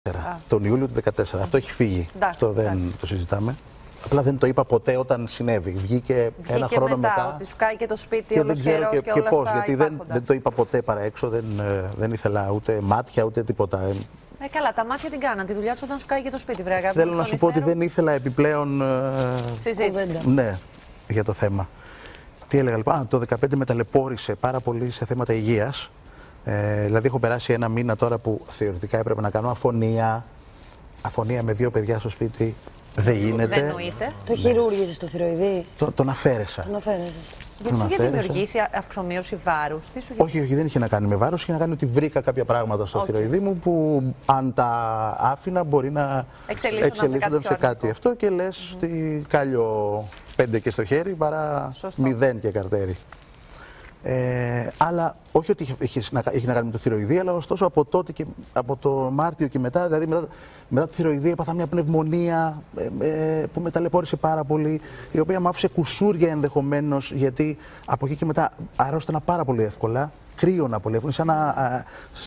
Τον Ιούλιο του 2014. Αυτό έχει φύγει. Αυτό δεν το συζητάμε. Απλά δεν το είπα ποτέ όταν συνέβη. Βγήκε ένα χρόνο μετά. Ότι σου κάει και το σπίτι, όλο καιρό και όλα πώς, αυτά. Γιατί δεν το είπα ποτέ παρά έξω. Δεν ήθελα ούτε μάτια ούτε τίποτα. Καλά, τα μάτια την κάναν. Τη δουλειά του όταν σου κάει και το σπίτι, βρέγα. Θέλω να σου πω ότι δεν ήθελα επιπλέον συζήτηση. Ναι, για το θέμα. Τι έλεγα λοιπόν, το 2015 με ταλαιπώρησε πάρα πολύ σε θέματα υγείας. Δηλαδή έχω περάσει ένα μήνα τώρα που θεωρητικά έπρεπε να κάνω αφωνία. Αφωνία με 2 παιδιά στο σπίτι δεν γίνεται. Δεν νοείται. Το χειρούργησες στο θηροειδή? Τον αφαίρεσα. Γιατί σου είχε δημιουργήσει αυξομοίωση βάρους? Όχι, δεν είχε να κάνει με βάρος, είχε να κάνει ότι βρήκα κάποια πράγματα στο θηροειδή μου που αν τα άφηνα μπορεί να εξελίσσονταν σε κάτι αυτό και λες ότι κάλιο 5 και στο χέρι παρά 0 και καρτέρι. Αλλά όχι ότι έχει να κάνει με το θηροειδή, αλλά ωστόσο από τότε και από το Μάρτιο και μετά, δηλαδή μετά το θηροειδή έπαθα μια πνευμονία που με ταλαιπώρησε πάρα πολύ, η οποία μου άφησε κουσούρια ενδεχομένως, γιατί από εκεί και μετά αρρώστανα πάρα πολύ εύκολα, κρύωνα πολύ εύκολα, σαν να